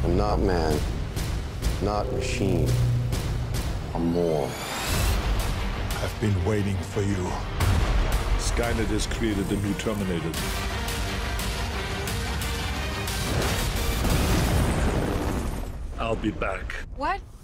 I'm not man, not machine. I'm more. I've been waiting for you. Skynet has created a new Terminator. I'll be back. What?